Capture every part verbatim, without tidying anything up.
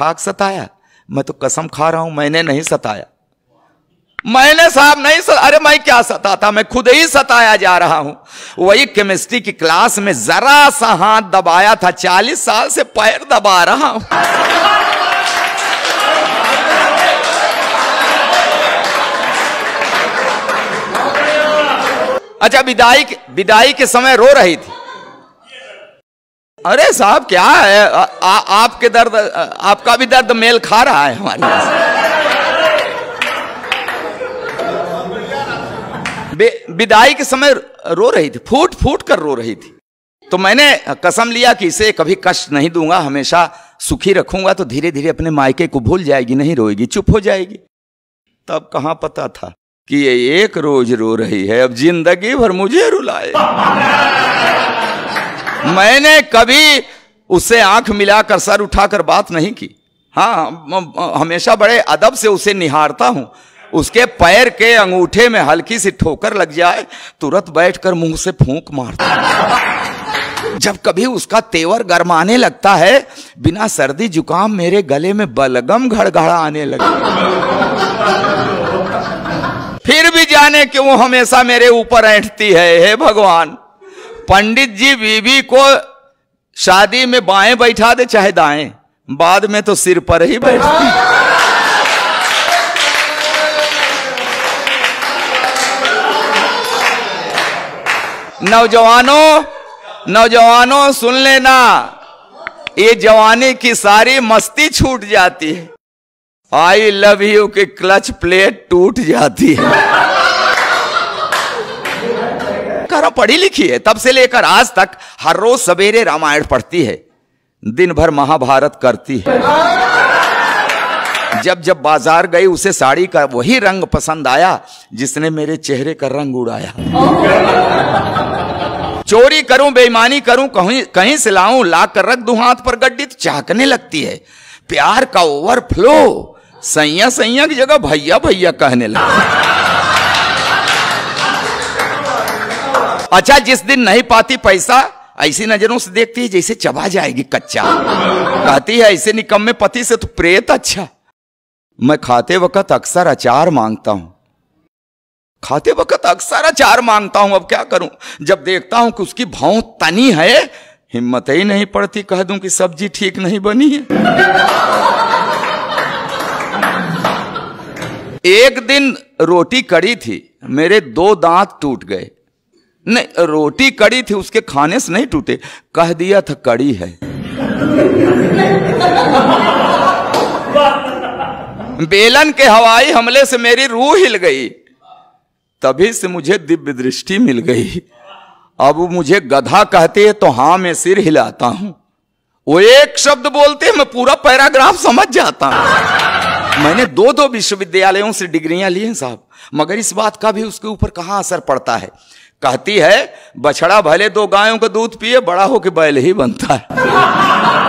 खाक सताया? मैं तो कसम खा रहा हूं मैंने नहीं सताया, मैंने साहब नहीं सता। अरे मैं क्या सताता, मैं खुद ही सताया जा रहा हूं। वही केमिस्ट्री की क्लास में जरा सा हाथ दबाया था, चालीस साल से पैर दबा रहा हूं। अच्छा, विदाई विदाई के समय रो रही थी। अरे साहब क्या है, आ, आ, आपके दर्द, आपका भी दर्द मेल खा रहा है हमारे। विदाई के समय रो रही थी, फूट फूट कर रो रही थी। तो मैंने कसम लिया कि इसे कभी कष्ट नहीं दूंगा, हमेशा सुखी रखूंगा, तो धीरे धीरे अपने मायके को भूल जाएगी, नहीं रोएगी, चुप हो जाएगी। तब कहां पता था कि ये एक रोज रो रही है, अब जिंदगी भर मुझे रुलाए। मैंने कभी उससे आंख मिलाकर सर उठाकर बात नहीं की। हाँ, हमेशा बड़े अदब से उसे निहारता हूं। उसके पैर के अंगूठे में हल्की सी ठोकर लग जाए, तुरंत बैठकर मुंह से फूंक मारता। जब कभी उसका तेवर गरमाने लगता है, बिना सर्दी जुकाम मेरे गले में बलगम घड़घड़ा आने लगे। फिर भी जाने क्यों वो हमेशा मेरे ऊपर ऐंठती है। हे भगवान, पंडित जी बीवी को शादी में बाएं बैठा दे चाहे दाएं, बाद में तो सिर पर ही बैठती। नौजवानों नौजवानों सुन लेना, ये जवानी की सारी मस्ती छूट जाती है। आई लव यू की क्लच प्लेट टूट जाती है। करा पढ़ी लिखी है, तब से लेकर आज तक हर रोज सवेरे रामायण पढ़ती है, दिन भर महाभारत करती है। जब जब बाजार गई उसे साड़ी का वही रंग पसंद आया जिसने मेरे चेहरे का रंग उड़ाया। चोरी करूं, बेईमानी करूं, कहीं कहीं से लाऊं, ला कर रख दूं हाथ पर गड्डी, तो चाहकने लगती है। प्यार का ओवरफ्लो, सैया सैया की जगह भैया भैया कहने लगा। अच्छा, जिस दिन नहीं पाती पैसा, ऐसी नजरों से देखती है जैसे चबा जाएगी कच्चा। कहती है ऐसे निकम्मे पति से तो प्रेत अच्छा। मैं खाते वक्त अक्सर अचार मांगता हूं, खाते वक्त अक्सर अचार मांगता हूं। अब क्या करूं, जब देखता हूं कि उसकी भौं तनी है, हिम्मत ही नहीं पड़ती कह दूं कि सब्जी ठीक नहीं बनी है। एक दिन रोटी कड़ी थी, मेरे दो दांत टूट गए। नहीं, रोटी कड़ी थी, उसके खाने से नहीं टूटे, कह दिया था कड़ी है। बेलन के हवाई हमले से मेरी रूह हिल गई, तभी से मुझे दिव्य दृष्टि मिल गई। अब मुझे गधा कहते हैं तो हां मैं सिर हिलाता हूं, वो एक शब्द बोलते हैं मैं पूरा पैराग्राफ समझ जाता हूं। मैंने दो दो विश्वविद्यालयों से डिग्रियां ली हैं साहब, मगर इस बात का भी उसके ऊपर कहां असर पड़ता है। कहती है बछड़ा भले दो गायों का दूध पिए, बड़ा होके बैल ही बनता है।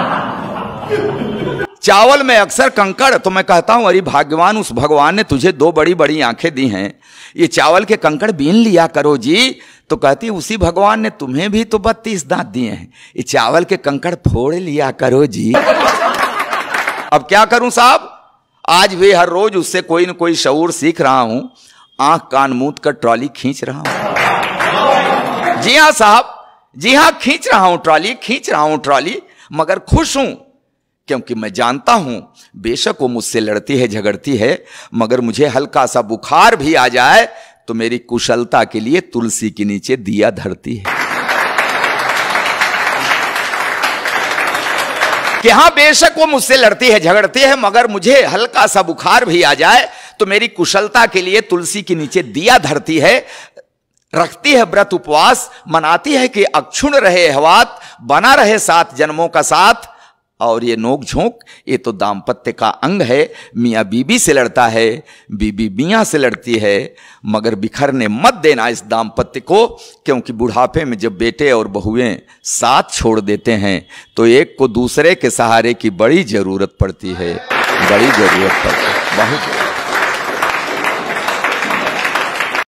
चावल में अक्सर कंकड़, तो मैं कहता हूं अरे भाग्यवान, उस भगवान ने तुझे दो बड़ी बड़ी आंखें दी हैं, ये चावल के कंकड़ बीन लिया करो जी। तो कहती उसी भगवान ने तुम्हें भी तो बत्तीस दांत दिए हैं, ये चावल के कंकड़ फोड़ लिया करो जी। अब क्या करूं साहब, आज भी हर रोज उससे कोई न कोई शऊर सीख रहा हूं, आंख कान मूंद कर ट्रॉली खींच रहा हूं। जी हां साहब, जी हां, खींच रहा हूं ट्रॉली, खींच रहा हूं ट्रॉली, मगर खुश हूं क्योंकि मैं जानता हूं बेशक वो मुझसे लड़ती है, झगड़ती है, मगर मुझे हल्का सा बुखार भी आ जाए तो मेरी कुशलता के लिए तुलसी के नीचे दिया धरती है। कि हां बेशक वो मुझसे लड़ती है, झगड़ती है, मगर मुझे हल्का सा बुखार भी आ जाए तो मेरी कुशलता के लिए तुलसी के नीचे दिया धरती है, रखती है व्रत उपवास, मनाती है कि अक्षुण रहे हवात, बना रहे सात जन्मों का साथ। और ये नोक झोंक, ये तो दाम्पत्य का अंग है। मियाँ बीबी से लड़ता है, बीबी मियाँ से लड़ती है, मगर बिखरने मत देना इस दाम्पत्य को, क्योंकि बुढ़ापे में जब बेटे और बहुएं साथ छोड़ देते हैं तो एक को दूसरे के सहारे की बड़ी जरूरत पड़ती है, बड़ी जरूरत पड़ती है, बहुत।